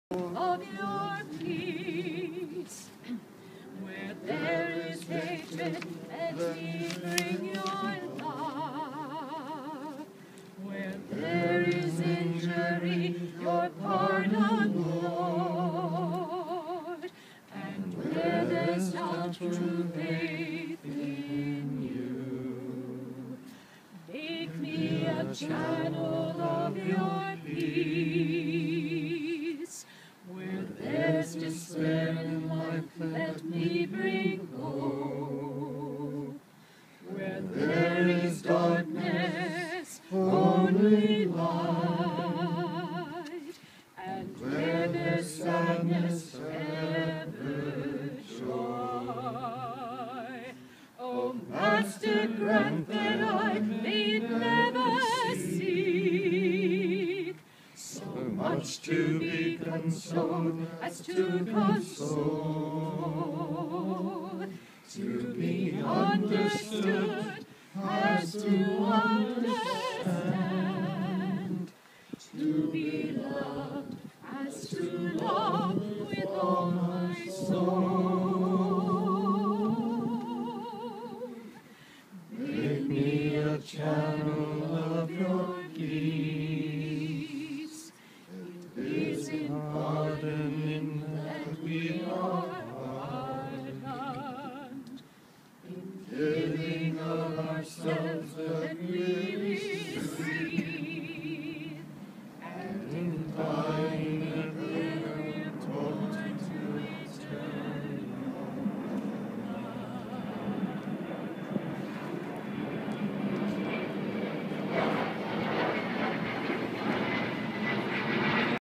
of your peace. Where there is hatred, let me bring your love. Where there is injury, your pardon, Lord. And where there's not true faith in you, make me a channel of your peace. Where there's despair in life, let me bring hope. Where there is darkness, only light. And where there's sadness, ever joy. Oh, Master, grant that I may never seek so much to be consoled as to console, to be understood as to understand, to be loved as to love with all my soul. Make me a channel of your peace. It is in pardoning that we are pardoned, in giving of ourselves